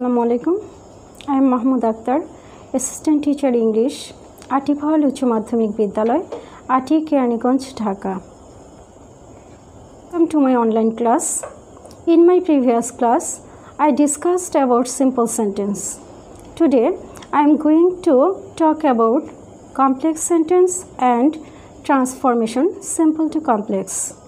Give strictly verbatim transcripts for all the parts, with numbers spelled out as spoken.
Assalamualaikum. I am Mahmoud Akhtar, Assistant Teacher English, Atifahal Uচ্চ মাধ্যমিক বিদ্যালয়, আটি Keraniganj, Dhaka. Welcome to my online class. In my previous class, I discussed about simple sentence. Today, I am going to talk about complex sentence and transformation simple to complex.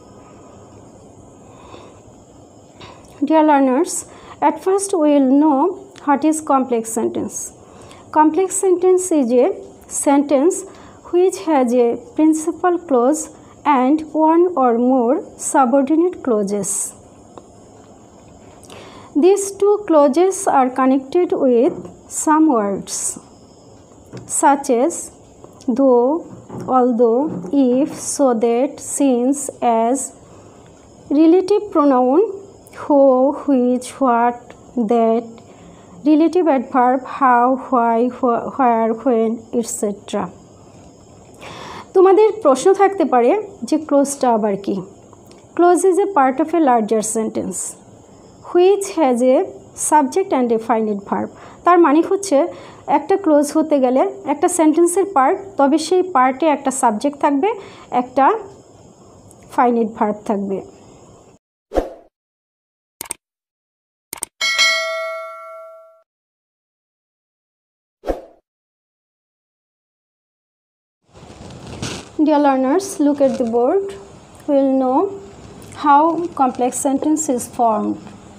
Dear learners, at first we will know what is complex sentence. Complex sentence is a sentence which has a principal clause and one or more subordinate clauses. These two clauses are connected with some words such as though, although, if, so that, since, as, relative pronoun who, which, what, that, relative adverb how, why, where, when, et cetera. তোমাদের প্রশ্ন থাকতে পারে যে ক্লোজটা আবার কি? Clause is a part of a larger sentence which has a subject and a finite verb. তার মানে হচ্ছে একটা ক্লোজ হতে গেলে একটা সেন্টেন্সের পার্ট, তবে সেই পার্টে একটা সাবজেক্ট থাকবে, একটা ফাইনাইট ভার্ব থাকবে। Dear learners, look at the board. We will know how complex sentence is formed.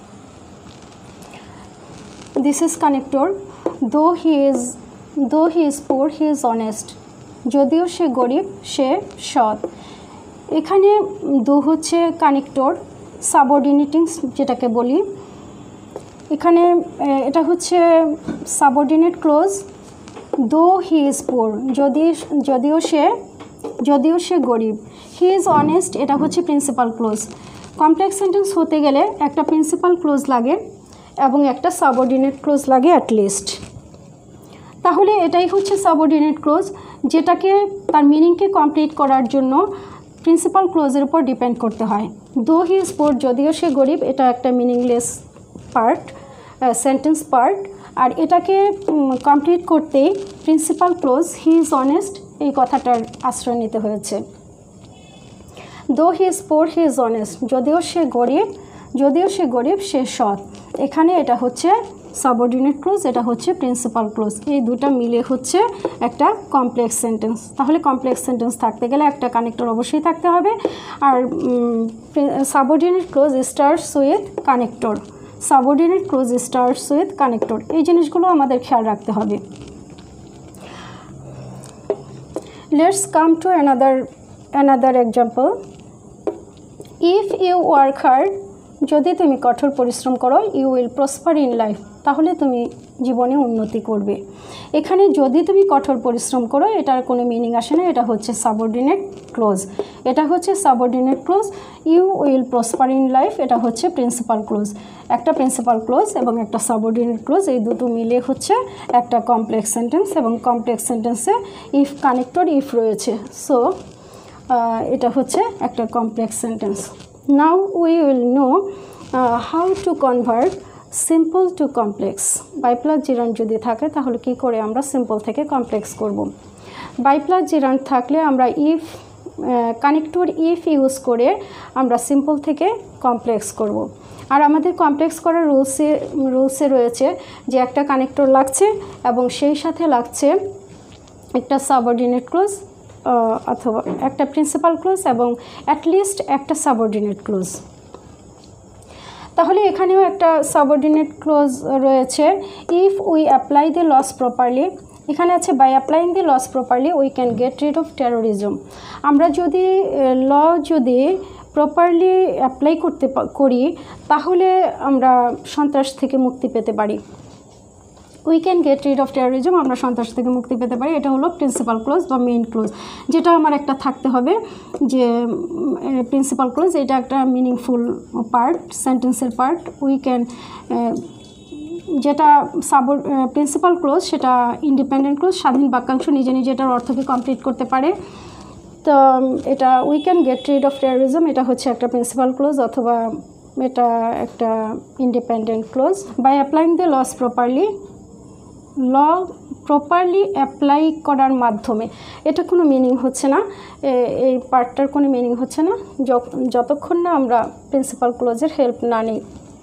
This is connector. Though he is, though he is poor, he is honest. যদিও সে গরিব, সে সৎ। এখানে দো হচ্ছে কানেক্টর, সাবঅর্ডিনেটিংস যেটাকে বলি। এখানে এটা হচ্ছে সাবঅর্ডিনেট ক্লোজ। দো হি ইজ পোর, যদি যদিও সে যদিও সে গরিব। হি ইজ অনেস্ট, এটা হচ্ছে প্রিন্সিপাল ক্লোজ। কমপ্লেক্স সেন্টেন্স হতে গেলে একটা প্রিন্সিপাল ক্লোজ লাগে এবং একটা সাবঅর্ডিনেট ক্লোজ লাগে অ্যাটলিস্ট। তাহলে এটাই হচ্ছে সাবঅর্ডিনেট ক্লোজ, যেটাকে তার মিনিংকে কমপ্লিট করার জন্য প্রিন্সিপাল ক্লোজের উপর ডিপেন্ড করতে হয়। দো হি ইজ পোর, যদিও সে গরিব, এটা একটা মিনিংলেস পার্ট, সেন্টেন্স পার্ট। আর এটাকে কমপ্লিট করতেই principal clause he is honest এই কথাটার আশ্রয় নিতে হয়েছে। Though he is poor he is honest, যদিও সে গরিব যদিও সে গরিব সে সৎ। এখানে এটা হচ্ছে সাবঅর্ডিনেট ক্লোজ, এটা হচ্ছে প্রিন্সিপাল ক্লোজ। এই দুটো মিলে হচ্ছে একটা কমপ্লেক্স সেন্টেন্স। তাহলে কমপ্লেক্স সেন্টেন্স থাকতে গেলে একটা কানেক্টর অবশ্যই থাকতে হবে। আর subordinate clause starts with connector subordinate clause starts with connector এই জিনিসগুলো আমাদের খেয়াল রাখতে হবে। Let's come to another another example. If you work hard, যদি তুমি কঠোর পরিশ্রম করো, you will prosper in life, তাহলে তুমি জীবনে উন্নতি করবে। এখানে যদি তুমি কঠোর পরিশ্রম করো, এটার কোনো মিনিং আসে না, এটা হচ্ছে সাবঅর্ডিনেট ক্লোজ। এটা হচ্ছে subordinate clause. You will prosper in life, এটা হচ্ছে প্রিন্সিপাল ক্লোজ। একটা প্রিন্সিপাল ক্লোজ এবং একটা সাবঅর্ডিনেট ক্লোজ, এই দুটো মিলে হচ্ছে একটা কমপ্লেক্স সেন্টেন্স। এবং কমপ্লেক্স সেন্টেন্সে ইফ কানেক্টর ইফ রয়েছে, সো এটা হচ্ছে একটা complex sentence. Now we will know how to convert simple to complex. By plus gerund যদি থাকে তাহলে কি করে আমরা সিম্পল থেকে কমপ্লেক্স করব। বাই প্লাস জিরান্ড থাকলে আমরা ইফ কানেক্টর ইফ ইউজ করে আমরা সিম্পল থেকে কমপ্লেক্স করব। আর আমাদের কমপ্লেক্স করার রুলসে রুলসে রয়েছে যে একটা কানেক্টর লাগছে এবং সেই সাথে লাগছে একটা সাবঅর্ডিনেট ক্লোজ অথবা একটা প্রিন্সিপাল ক্লোজ এবং অ্যাটলিস্ট একটা সাবঅর্ডিনেট ক্লোজ। তাহলে এখানেও একটা সাবঅর্ডিনেট ক্লোজ রয়েছে। If we apply the laws properly, এখানে আছে by applying the laws properly we can get rid of terrorism. আমরা যদি ল যদি প্রপারলি অ্যাপ্লাই করতে করি তাহলে আমরা সন্ত্রাস থেকে মুক্তি পেতে পারি। We can get rid of terrorism, আমরা সন্ত্রাস থেকে মুক্তি পেতে পারি। এটা হলো প্রিন্সিপাল ক্লোজ বা মেইন ক্লোজ, যেটা আমার একটা থাকতে হবে যে প্রিন্সিপাল ক্লোজ এটা একটা মিনিংফুল পার্ট, সেন্টেন্সের পার্ট। উই ক্যান যেটা সাব প্রিন্সিপাল ক্লোজ সেটা ইন্ডিপেন্ডেন্ট ক্লোজ, স্বাধীন বাক্যাংশ নিজে নিজে এটার অর্থকে কমপ্লিট করতে পারে। তো এটা we can get rid of terrorism, এটা হচ্ছে একটা প্রিন্সিপাল ক্লোজ অথবা এটা একটা independent clause. By applying the laws properly, law properly apply করার মাধ্যমে, এটা কোনো মিনিং হচ্ছে না, এই পার্টটার কোনো মিনিং হচ্ছে না যতক্ষণ না আমরা প্রিন্সিপাল ক্লোজের হেল্প না নিই।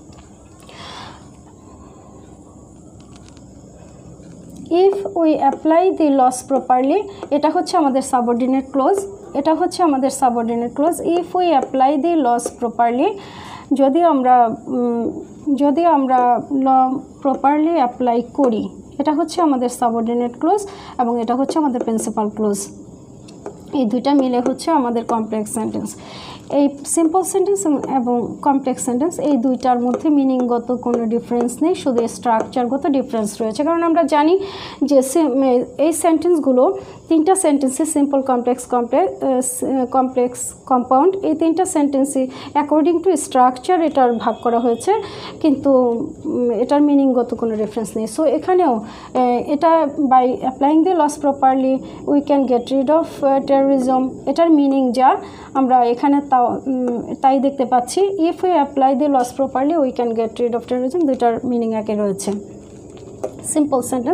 If we apply the laws properly, এটা হচ্ছে আমাদের সাবঅর্ডিনেট ক্লোজ, এটা হচ্ছে আমাদের subordinate clause. If we apply the laws properly, যদি আমরা যদি আমরা ল প্রপারলি অ্যাপ্লাই করি, এটা হচ্ছে আমাদের সাবঅর্ডিনেট ক্লোজ এবং এটা হচ্ছে আমাদের প্রিন্সিপাল ক্লোজ। এই দুইটা মিলে হচ্ছে আমাদের কমপ্লেক্স সেন্টেন্স। এই সিম্পল সেন্টেন্স এবং কমপ্লেক্স সেন্টেন্স এই দুইটার মধ্যে মিনিংগত কোনো ডিফারেন্স নেই, শুধু স্ট্রাকচারগত ডিফারেন্স রয়েছে। কারণ আমরা জানি যে এই সেন্টেন্সগুলো তিনটা সেন্টেন্সে simple, complex, complex complex compound, এই তিনটা সেন্টেন্সই অ্যাকর্ডিং টু স্ট্রাকচার এটার ভাগ করা হয়েছে, কিন্তু এটার মিনিংগত কোনো ডিফারেন্স নেই। সো এখানেও এটা by applying the laws properly we can get rid of terrorism, এটার মিনিং যা আমরা এখানে তাও তাই দেখতে পাচ্ছি। If we apply the laws properly we can get rid of terrorism, দুইটার মিনিং একই রয়েছে। Simple sentence.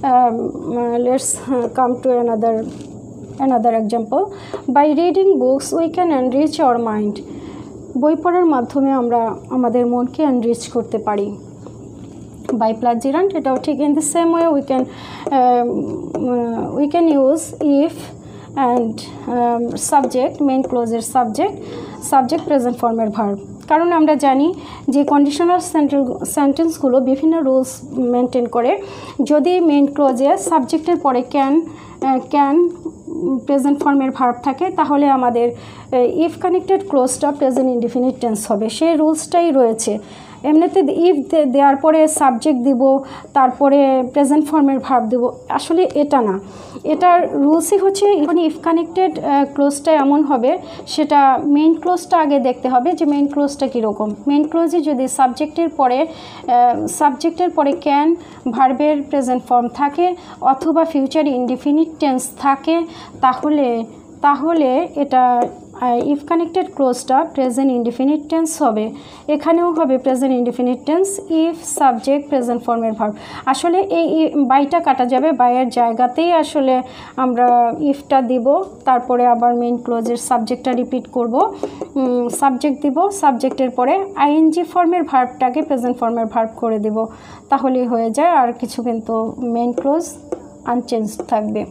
Let's come to another another example. By reading books we can enrich our mind, বই পড়ার মাধ্যমে আমরা আমাদের মনকে এনরিচ করতে পারি। বাই প্লাজিরান্ট, এটাও ঠিক in the same way we can we can use if and subject, main ক্লোজের সাবজেক্ট, সাবজেক্ট প্রেজেন্ট ফর্মের ভার্ব। কারণ আমরা জানি যে কন্ডিশনাল সেন্টেন্সগুলো বিভিন্ন রুলস মেনটেন করে। যদি মেইন ক্লোজে সাবজেক্টের পরে ক্যান ক্যান প্রেজেন্ট ফর্মের ভার্ব থাকে, তাহলে আমাদের ইফ কানেক্টেড ক্লোজটা প্রেজেন্ট ইনডিফিনিট টেন্স হবে, সেই রুলসটাই রয়েছে। এমনিতে ইফ দেওয়ার পরে সাবজেক্ট দিব, তারপরে প্রেজেন্ট ফর্মের ভার্ব দেব, আসলে এটা না, এটার রুলসই হচ্ছে ইফ কানেক্টেড ক্লোজটা এমন হবে, সেটা মেইন ক্লোজটা আগে দেখতে হবে যে মেইন ক্লোজটা কীরকম। মেইন ক্লোজে যদি সাবজেক্টের পরে সাবজেক্টের পরে ক্যান ভার্বের প্রেজেন্ট ফর্ম থাকে অথবা ফিউচার ইনডিফিনিট টেন্স থাকে, তাহলে তাহলে এটা ইফ কানেক্টেড ক্লোজটা প্রেজেন্ট ইনডিফিনিট টেন্স হবে। এখানেও হবে present indefinite tense, if subject present ফর্মের ভার্ব। আসলে এই বাইটা কাটা যাবে, বাইয়ের জায়গাতেই আসলে আমরা ইফটা দিব, তারপরে আবার মেইন ক্লোজের সাবজেক্টটা রিপিট করব, সাবজেক্ট দিব, সাবজেক্টের পরে আইএনজি ফর্মের ভার্বটাকে প্রেজেন্ট ফর্মের ভার্ব করে দেব, তাহলেই হয়ে যায়। আর কিছু কিন্তু মেইন ক্লোজ আনচেঞ্জ থাকবে।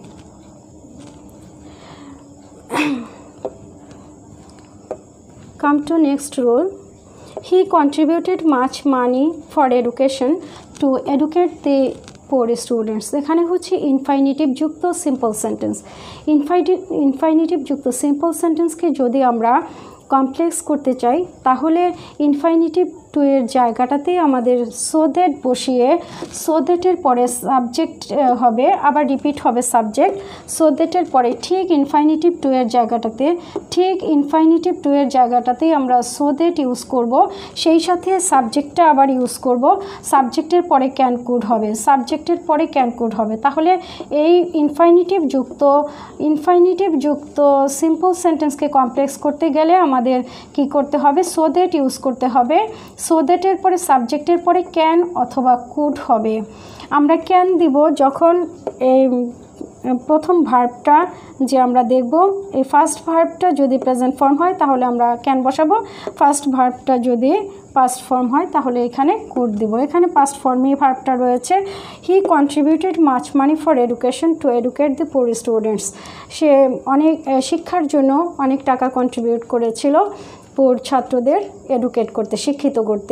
Come to next rule. He contributed much money for education to educate the poor students. এখানে হচ্ছে ইনফাইনিটিভ যুক্ত সিম্পল সেন্টেন্স। ইনফাইনিটিভ ইনফাইনিটিভ যুক্ত সিম্পল সেন্টেন্সকে যদি আমরা কমপ্লেক্স করতে চাই, তাহলে ইনফাইনিটিভ টু এর জায়গাটাতেই আমাদের সো দ্যাট বসিয়ে, সো দ্যাটের পরে সাবজেক্ট হবে, আবার রিপিট হবে সাবজেক্ট, সো দ্যাটের পরে ঠিক ইনফাইনিটিভ টু এর জায়গাটাতে ঠিক ইনফাইনিটিভ টু এর জায়গাটাতেই আমরা সো দ্যাট ইউজ করব, সেই সাথে সাবজেক্টটা আবার ইউজ করব, সাবজেক্টের পরে ক্যান কুড হবে, সাবজেক্টের পরে ক্যান কুড হবে। তাহলে এই ইনফাইনিটিভ যুক্ত ইনফাইনিটিভ যুক্ত সিম্পল সেন্টেন্সকে কমপ্লেক্স করতে গেলে আমাদের কি করতে হবে? সো দ্যাট ইউজ করতে হবে। সো দ্যাটের পরে সাবজেক্টের পরে ক্যান অথবা কুড হবে। আমরা ক্যান দিব যখন এই প্রথম ভার্বটা যে আমরা দেখব, এই ফার্স্ট ভার্বটা যদি প্রেজেন্ট ফর্ম হয় তাহলে আমরা ক্যান বসাবো, ফার্স্ট ভার্বটা যদি পাস্ট ফর্ম হয় তাহলে এখানে কুড দিব। এখানে পাস্ট ফর্মেই ভার্বটা রয়েছে। He contributed much money for education to educate the poor students. সে অনেক শিক্ষার জন্য অনেক টাকা কন্ট্রিবিউট করেছিল পুর ছাত্রদের এডুকেট করতে, শিক্ষিত করতে।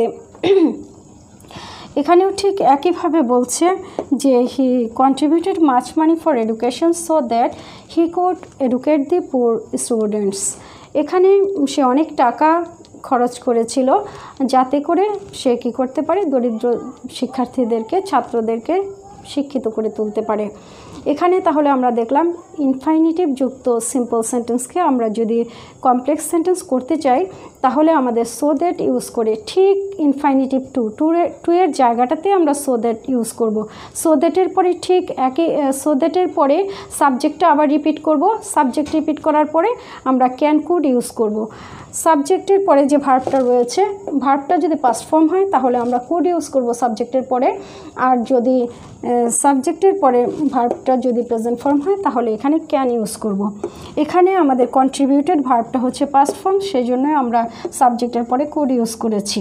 এখানেও ঠিক একইভাবে বলছে যে he contributed much money for education so that he could educate the poor students. এখানে সে অনেক টাকা খরচ করেছিল যাতে করে সে কী করতে পারে, দরিদ্র শিক্ষার্থীদেরকে, ছাত্রদেরকে শিক্ষিত করে তুলতে পারে। এখানে তাহলে আমরা দেখলাম ইনফাইনিটিভ যুক্ত সিম্পল সেন্টেন্সকে আমরা যদি কমপ্লেক্স সেন্টেন্স করতে চাই তাহলে আমাদের সো দ্যাট ইউজ করে ঠিক ইনফাইনিটিভ টু টু টু এর জায়গাটাতে আমরা সো দ্যাট ইউজ করব। সো দ্যাটের পরে ঠিক একই সো দ্যাটের পরে সাবজেক্টটা আবার রিপিট করব। সাবজেক্ট রিপিট করার পরে আমরা ক্যান কুড ইউজ করব। সাবজেক্টের পরে যে ভার্বটা রয়েছে, ভার্বটা যদি পাস্ট ফর্ম হয় তাহলে আমরা কুড ইউজ করব সাবজেক্টের পরে, আর যদি সাবজেক্টের পরে ভার্বটা যদি প্রেজেন্ট ফর্ম হয় তাহলে এখানে ক্যান ইউজ করব। এখানে আমাদের কন্ট্রিবিউটেড ভার্বটা হচ্ছে পাস্ট ফর্ম, সেই জন্য আমরা সাবজেক্টের পরে কুড ইউজ করেছি।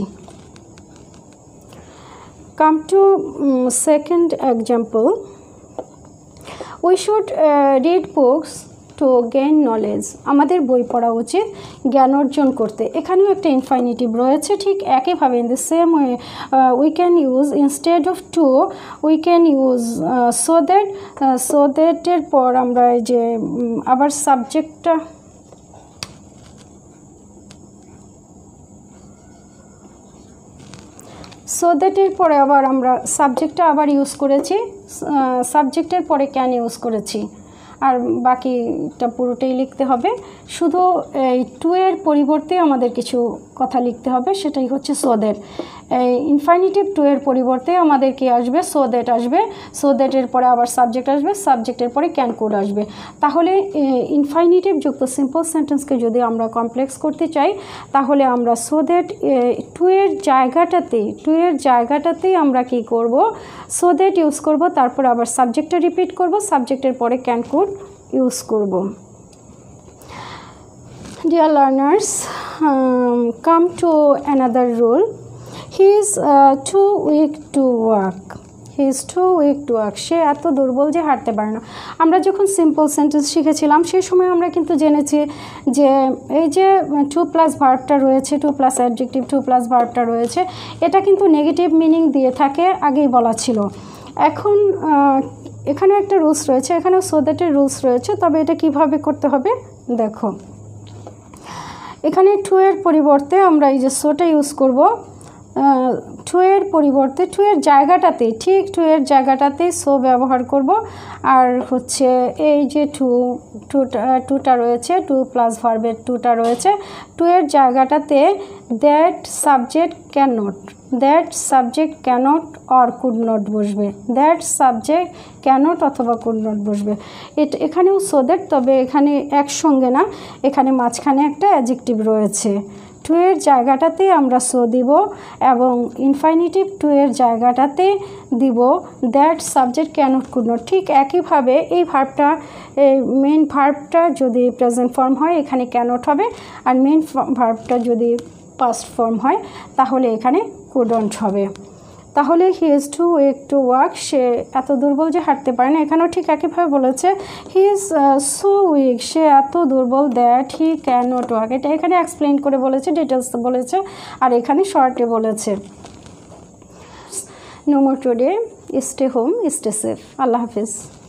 Come to second example, we should read books to gain knowledge. আমাদের বই পড়া উচিত জ্ঞান অর্জন করতে। এখানেও একটা ইনফাইনিটিভ রয়েছে, ঠিক একইভাবে in the same way we can use instead of to we can use so that. So দ্যাটের পর আমরা এই যে আবার সাবজেক্টটা সো দ্যাটের পরে আবার আমরা সাবজেক্টটা আবার ইউজ করেছি, সাবজেক্টের পরে ক্যান ইউজ করেছি, আর বাকিটা পুরোটাই লিখতে হবে। শুধু এই টু এর পরিবর্তে আমাদের কিছু কথা লিখতে হবে, সেটাই হচ্ছে সো দ্যাট। এই ইনফাইনিটিভ টু এর পরিবর্তে আমাদের কি আসবে, সো দ্যাট আসবে। সো দ্যাটের পরে আবার সাবজেক্ট আসবে, সাবজেক্টের পরে ক্যান কুড আসবে। তাহলে ইনফাইনিটিভ যুক্ত সিম্পল সেন্টেন্সকে যদি আমরা কমপ্লেক্স করতে চাই তাহলে আমরা সো দ্যাট টু এর জায়গাটাতে টু এর জায়গাটাতেই আমরা কি করব, সো দ্যাট ইউজ করব, তারপর আবার সাবজেক্টটা রিপিট করব, সাবজেক্টের পরে ক্যান কুড ইউজ করব। Dear learners, um, come to another rule. He is uh, too weak to walk. He is too weak to walk. সে এত দুর্বল যে হাঁটতে পারে না। আমরা যখন সিম্পল সেন্টেন্স শিখেছিলাম সেই সময় আমরা কিন্তু জেনেছি যে এই যে টু প্লাস ভার্বটা রয়েছে, to plus adjective to plus ভার্বটা রয়েছে, এটা কিন্তু নেগেটিভ মিনিং দিয়ে থাকে, আগেই বলা ছিল। এখন এখানে একটা রুলস রয়েছে, এখানেও সো দ্যাটের রুলস রয়েছে, তবে এটা কিভাবে করতে হবে দেখো। এখানে টু এর পরিবর্তে আমরা এই যে সোটা ইউজ করব। টু এর পরিবর্তে টু এর জায়গাটাতে ঠিক টু এর জায়গাটাতে সো ব্যবহার করব। আর হচ্ছে এই যে টু টুটা টুটা রয়েছে, টু প্লাস ভার্বের টুটা রয়েছে, টু এর জায়গাটাতে that subject can not, that subject cannot or could not বসবে, দ্যাট সাবজেক্ট ক্যানট অথবা কুড নট বসবে। এটা এখানেও সো দ্যাট, তবে এখানে একসঙ্গে না, এখানে মাঝখানে একটা অ্যাডজেক্টিভ রয়েছে। টু এর জায়গাটাতে আমরা সো দিব এবং ইনফাইনিটিভ টু এর জায়গাটাতে দিব that subject cannot could not. ঠিক একইভাবে এই ভার্বটা, এই মেইন ভার্বটা যদি প্রেজেন্ট ফর্ম হয় এখানে ক্যানট হবে, আর মেইন ভার্বটা যদি পাস্ট ফর্ম হয় তাহলে এখানে কুডন্ট হবে। তাহলে he is too weak to walk, সে এত দুর্বল যে হাঁটতে পারে না। এখানেও ঠিক একইভাবে বলেছে হি ইজ সো উইক, সে এত দুর্বল that he can not walk. এটা এখানে এক্সপ্লেন করে বলেছে, ডিটেলস বলেছে, আর এখানে শর্টে বলেছে। No more today, stay home, stay safe. আল্লাহ হাফিজ।